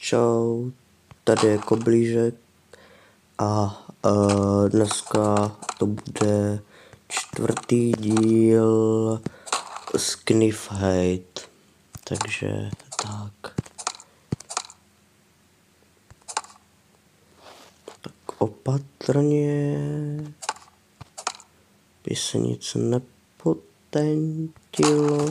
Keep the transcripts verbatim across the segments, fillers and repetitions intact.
Čau, tady je Koblížek a uh, dneska to bude čtvrtý díl Sniff Hate, takže tak. Tak opatrně, by se nic nepotentilo.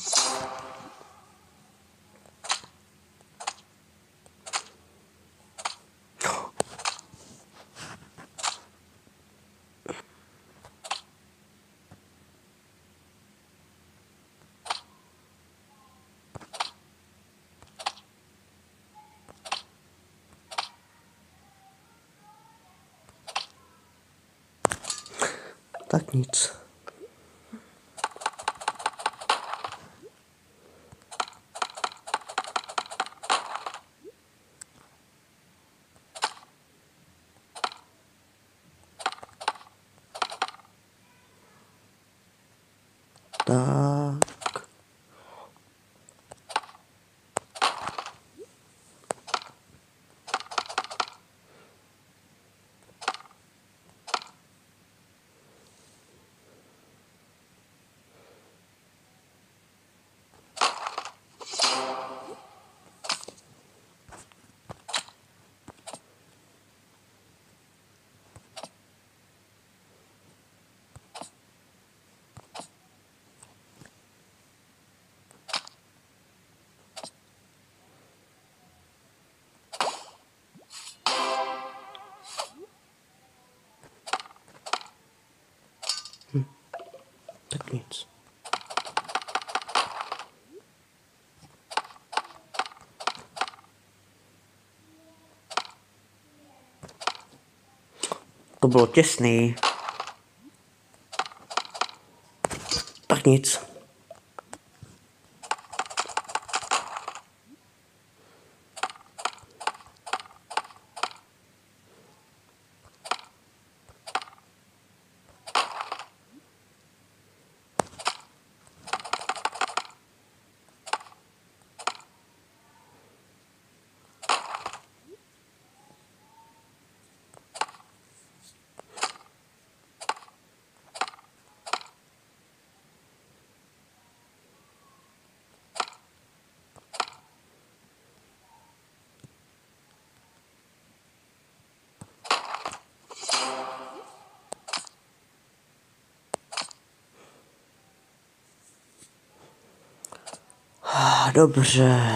Tak nic. Tak. Hm. Tak nic. To bylo těsný. Tak nic. Dobře.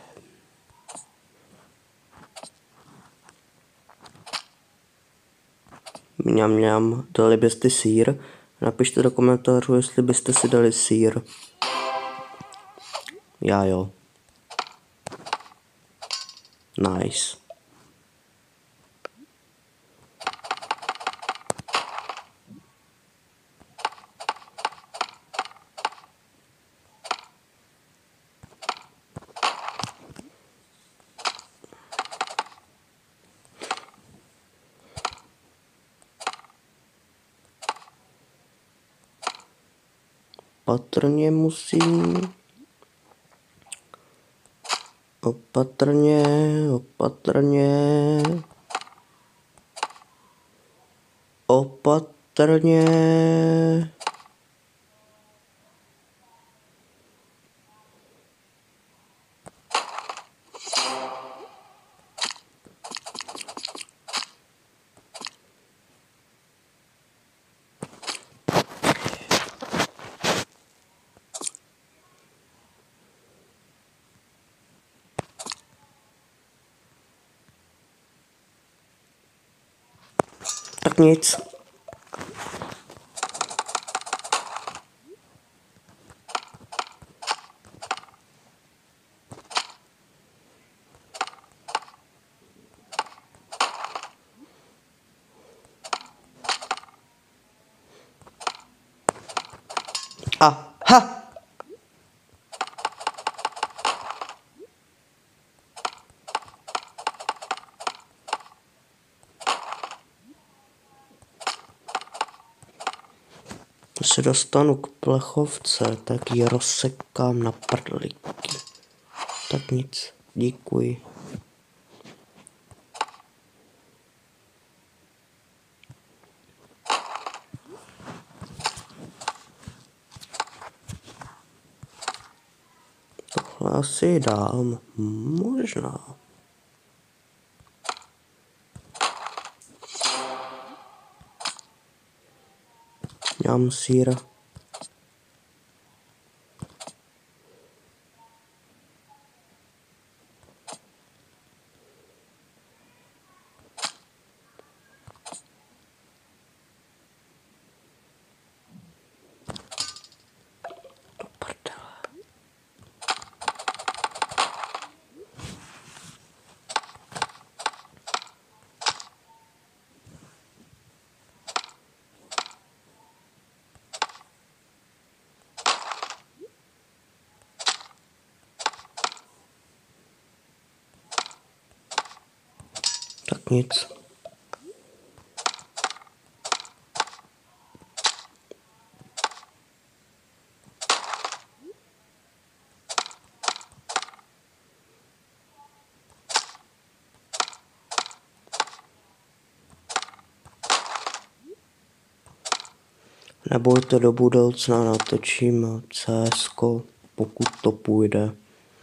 Mňam, mňam. Dali byste sýr? Napište do komentářů, jestli byste si dali sýr. Já jo. Nice. Opatrně musím. Opatrně, opatrně. Opatrně. Tak nic. Aha. Když se dostanu k plechovce, tak ji rozsekám na prdlíky. Tak nic, děkuji. Asi dám. Možná. Dám sýr. Do prdele. Tak nic. Nebojte, do budoucna natočím C S ko, pokud to půjde.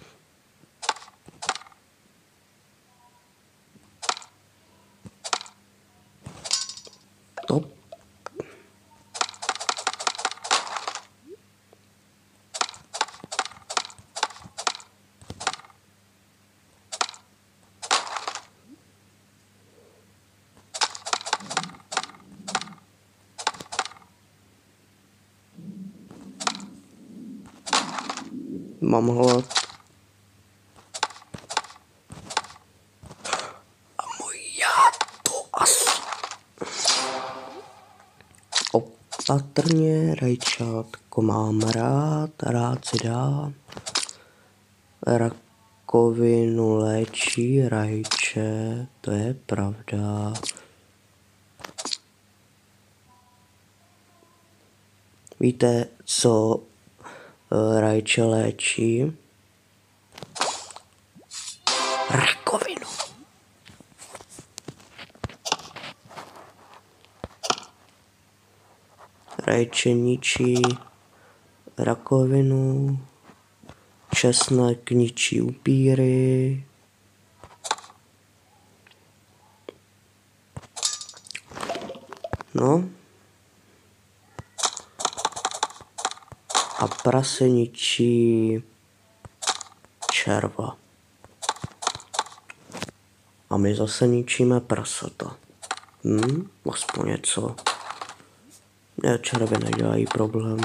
To. Mám hlad. A můj já to asi. Opatrně, rajčátko mám rád, rád si dám. Rakovinu léčí rajče, to je pravda. Víte, co rajče léčí? Rakovinu. Rajče ničí rakovinu, česnek ničí upíry. No. A prase ničí červa. A my zase ničíme prasata. Hm, aspoň něco. Ne, červy nedělají problém.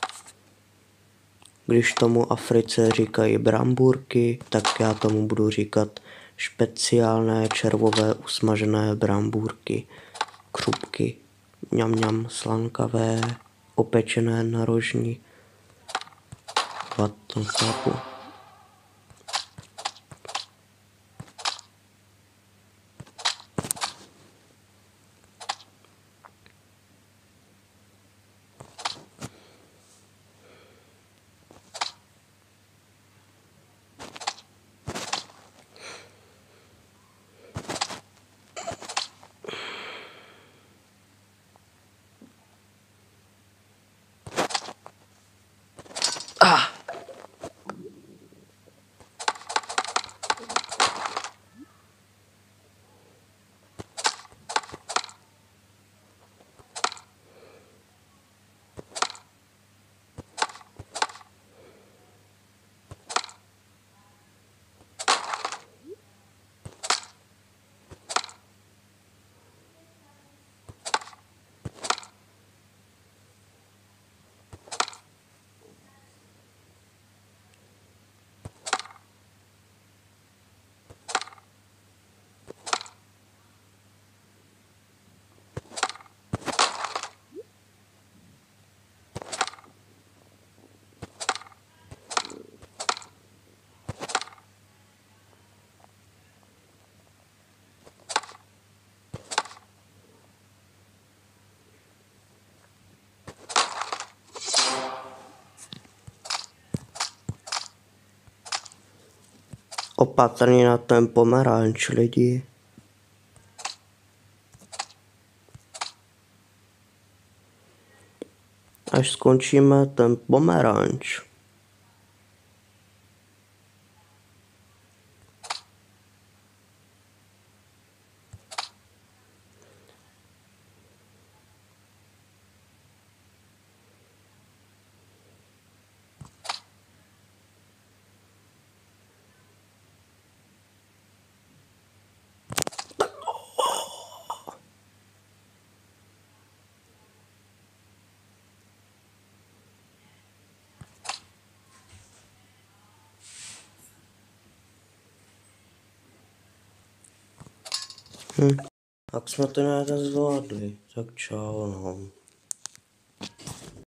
Když tomu Africe říkají brambůrky, tak já tomu budu říkat speciálné červové usmažené brambůrky. Křupky, ňam ňam, slankavé, opečené na rožní. What to chápu. Ah. Opatrně na ten pomeranč, lidi. Až skončíme ten pomeranč. Hm. Tak jsme to nějak zvládli, tak čau no.